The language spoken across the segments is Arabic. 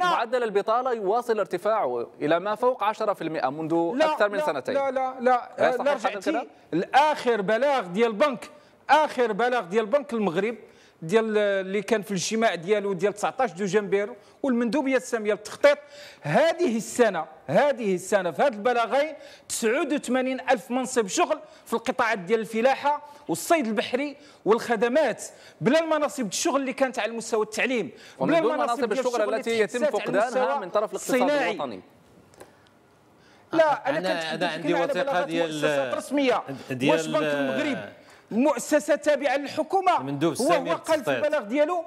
معدل البطالة يواصل ارتفاعه إلى ما فوق 10% منذ أكثر من سنتين. لا رجعتي لآخر بلاغ ديال البنك، آخر بلاغ ديال البنك المغرب ديال اللي كان في الاجتماع ديالو ديال 19 دجنبير والمندوبيه الساميه للتخطيط، هذه السنه في هذا البلاغين 89 ألف منصب شغل في القطاعات ديال الفلاحه والصيد البحري والخدمات، بلا المناصب الشغل اللي كانت على المستوى التعليم، بلا مناصب الشغل التي يتم فقدانها من طرف الاقتصاد الوطني. لا انا عندي وثيقه ديال مؤسسات رسميه. واش بنك المغرب مؤسسه تابعه للحكومه؟ هو قال في البلاغ ديالو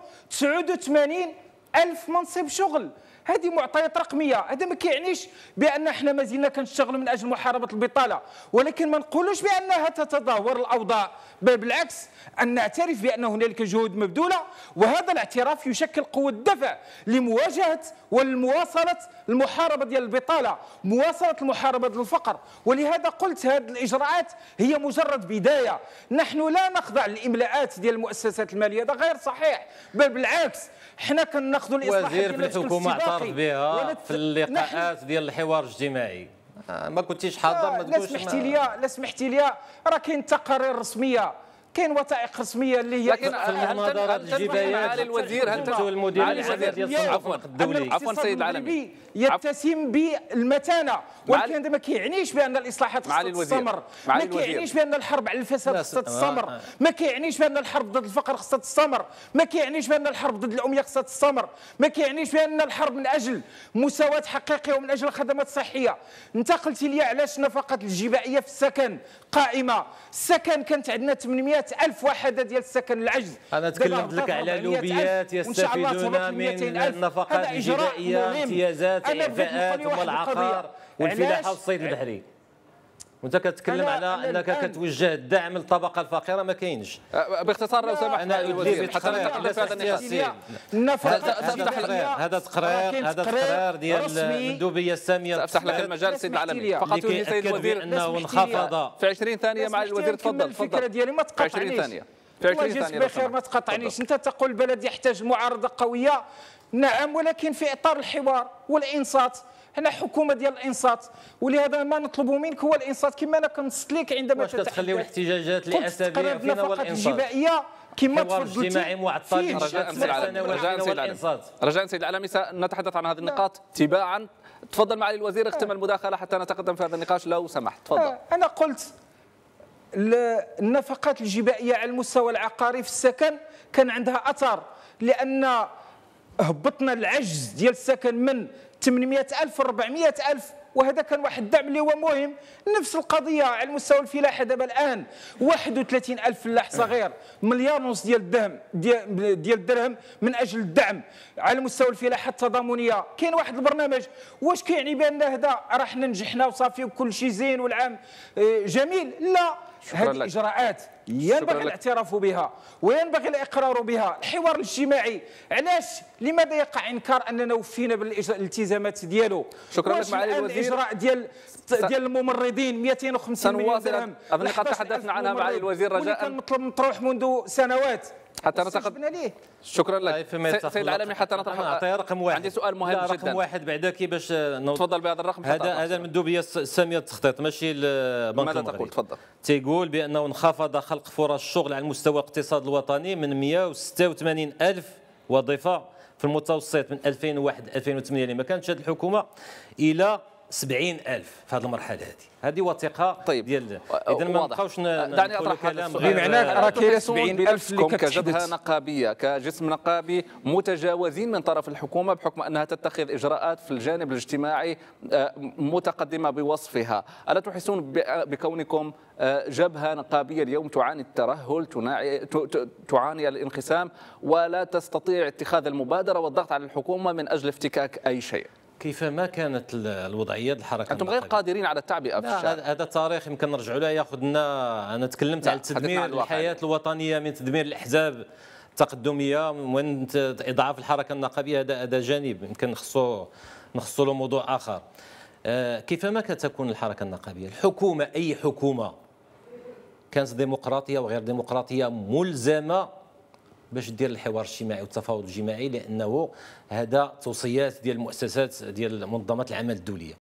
89 ألف منصب شغل. هذه معطيات رقميه، هذا ما كيعنيش بان احنا مازلنا كنشتغلوا من اجل محاربه البطاله، ولكن ما نقولوش بانها تتدهور الاوضاع، بل بالعكس ان نعترف بان هنالك جهود مبذوله، وهذا الاعتراف يشكل قوه دفع لمواجهه والمواصله المحاربه ديال البطاله، مواصله المحاربه ديال الفقر. ولهذا قلت هذه الاجراءات هي مجرد بدايه، نحن لا نخضع للاملاءات ديال المؤسسات الماليه، هذا غير صحيح، بل بالعكس حنا كناخذوا الاصلاحات وزير في الحكومه اعترف بها في اللقاءات ديال الحوار الاجتماعي. ما كنتيش حاضر، ما تقولش لا سمحتي لي راه كاين تقارير رسميه، كاين وثائق رسميه اللي هي لكن في المناظرات الجبايات معالي الوزير المدير ديال الدولي عفوا سيد العالمي يتسم بالمتانه، ولكن هذا ما كيعنيش بان الاصلاحات خصها تستمر، ما كيعنيش بان الحرب على الفساد خصها تستمر، ما كيعنيش بان الحرب ضد الفقر خصها تستمر، ما كيعنيش بان الحرب ضد الاميه خصها تستمر، ما كيعنيش بان الحرب من اجل مساواه حقيقيه ومن اجل الخدمات الصحيه. انت قلتي لي علاش النفقات الجبائيه في السكن قائمه؟ السكن كانت عندنا 800 ألف وحده ديال السكن العجز. انا تكلمت لك على لوبيات يستفيدون من النفقات الجبائيه، امتيازات، اعفاءات والعقار والفلاحه والصيد البحري. وانت كتكلم على انك كتوجه الدعم للطبقه الفقيره، ما كاينش. باختصار لو سمحت معالي الوزير حتى ننتقل في هذا النقاش. هذا تقرير ديال المندوبيه الساميه. سافتح لك المجال سيد العالمي فقط يا سيد الوزير انه انخفض في 20 ثانيه معالي الوزير. تفضل الفكره ديالي ما تقاطعنيش. 20 ثانيه الله يجزيك بخير ما تقاطعنيش. انت تقول البلد يحتاج معارضه قويه، نعم، ولكن في اطار الحوار والانصات. حنا حكومه ديال الانصات، ولهذا ما نطلب منك هو الانصات كما انا كنصت لك عندما تتحدث. واش كتخليو الاحتجاجات لاسابيع فينا والانصات الجبائيه كما تفضلتي اجتماعي معطل رجاء سيد العالمي سنتحدث عن هذه النقاط تباعا. تفضل معالي الوزير، اختم المداخله حتى نتقدم في هذا النقاش لو سمحت. تفضل. انا قلت النفقات الجبائيه على المستوى العقاري في السكن كان عندها اثر، لان هبطنا العجز ديال السكن من 800 ألف ل 400 ألف، وهذا كان واحد الدعم اللي هو مهم. نفس القضيه على مستوى الفلاحه دابا الان 31 ألف فلاح صغير، مليار ونص ديال الدرهم ديال الدرهم من اجل الدعم على مستوى الفلاحه التضامنيه. كاين واحد البرنامج، واش كيعني بان هذا راه حنا نجحنا وصافي وكل شيء زين والعام جميل؟ لا، هذه الاجراءات ينبغي الاعتراف بها وينبغي الاقرار بها. الحوار الاجتماعي علاش لماذا يقع انكار اننا وفينا بالالتزامات ديالو؟ شكرا لك معالي الوزير. الاجراء ديال الممرضين 250 مليون درهم، هذه النقاط تحدثنا عنها معالي الوزير رجاء، كان مطلب مطروح منذ سنوات حتى نتقدم. شكرا لك سيد العالمي. حتى نطرح رقم واحد. عندي سؤال مهم جدا. رقم واحد بعدا كيفاش تفضل بهذا الرقم. هذا المندوبيه الساميه للتخطيط ماشي البنك ماذا المغربي. تقول؟ تفضل. تيقول بانه انخفض خلق فرص الشغل على مستوى الاقتصاد الوطني من 186 ألف وظيفه في المتوسط من 2001 2008 اللي ما كانتش هذه الحكومه الى 70 ألف في هذه المرحله هذه وثيقه. طيب ديال اذا ما نبقاوش دعني اطرح كلام بمعنى راه كاين 70 ألف اللي كجبهه نقابيه كجسم نقابي متجاوزين من طرف الحكومه بحكم انها تتخذ اجراءات في الجانب الاجتماعي متقدمه بوصفها. الا تحسون بكونكم جبهه نقابيه اليوم تعاني الترهل، تعاني الانقسام، ولا تستطيع اتخاذ المبادره والضغط على الحكومه من اجل افتكاك اي شيء؟ كيفما كانت الوضعيه الحركه انتم غير قادرين على التعبئه في الشارع. هذا تاريخ يمكن نرجعوا له ياخذنا. انا تكلمت على تدمير الحياه الوطنيه من تدمير الاحزاب التقدميه ومن اضعاف الحركه النقابيه. هذا جانب يمكن نخصو له موضوع اخر. كيفما كتكون الحركه النقابيه، الحكومه اي حكومه كانت ديمقراطيه وغير ديمقراطيه ملزمه باش دير الحوار الاجتماعي والتفاوض الجماعي، لانه هذا توصيات ديال المؤسسات ديال منظمات العمل الدوليه.